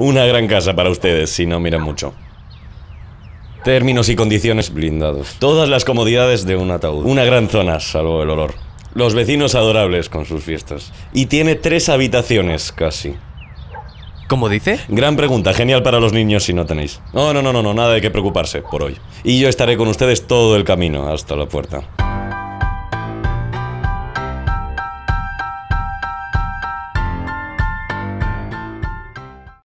Una gran casa para ustedes, si no miran mucho. Términos y condiciones blindados. Todas las comodidades de un ataúd. Una gran zona, salvo el olor. Los vecinos adorables con sus fiestas. Y tiene 3 habitaciones, casi. ¿Cómo dice? Gran pregunta, genial para los niños si no tenéis. No, nada de qué preocuparse por hoy. Y yo estaré con ustedes todo el camino hasta la puerta.